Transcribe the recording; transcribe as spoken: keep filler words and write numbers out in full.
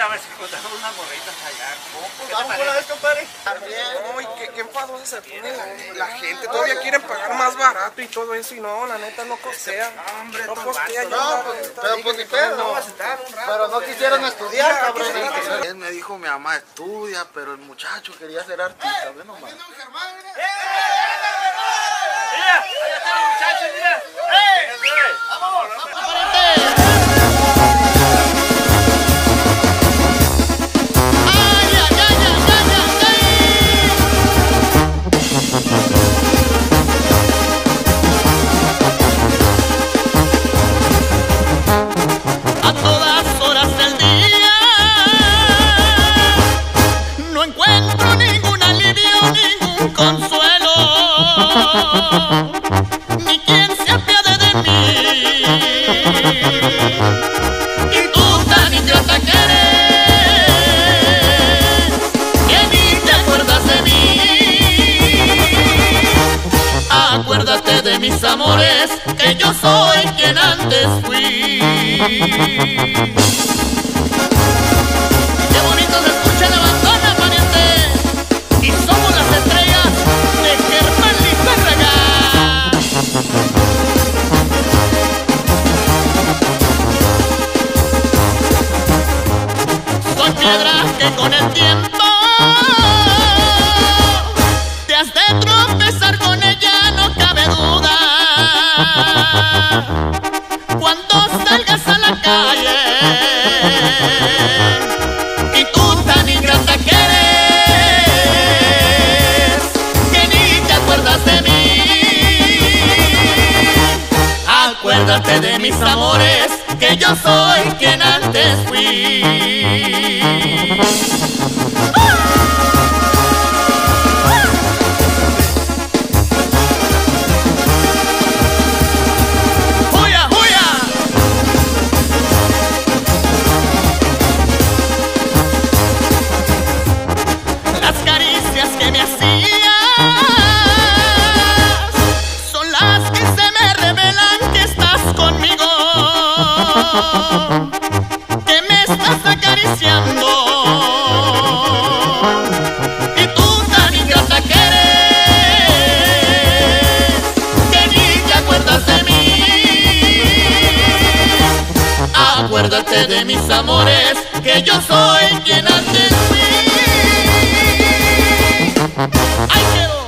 a ver si encontramos unas morritas allá. Vamos una vez, compadre. Uy, qué, qué enfadosa se pone la, la gente. Todavía quieren pagar más barato y todo eso. Y no, la neta no costea. Hombre, No estos costea. vatos, ya No, está- pues, está pero bien pues ni que pedo. no va a sentar un rato. Pero no quisieron estudiar, cabrón. Él me dijo, mi mamá estudia, pero el muchacho quería ser artista, ve nomás. Mira, allá está el muchacho, mira. ¡Ey! ¡Vamos! A todas horas del día no encuentro ningún alivio, ningún consuelo, ni quien se apiade de mí. Y tú tan idiota que eres, que ni te acuerdas de mí. Acuérdate de mis amores, que yo soy quien antes fui. Qué bonito se escucha la bandona, pariente. Y somos las estrellas de Germán Lizárraga. Soy piedra que con el tiempo te has de tropezar con ella, no cabe duda. Cuando salgas a la calle y tú tan ingrata que eres, que ni te acuerdas de mí. Acuérdate de mis amores, que yo soy quien antes fui. ¡Juya, juya! Las caricias que me hacías son las que se me revelan que estás conmigo, que me estás acariciando. Y tú tan ingrata que eres, que ni te acuerdas de mí. Acuérdate de mis amores, que yo soy quien antes fui. ¡Ay, quiero!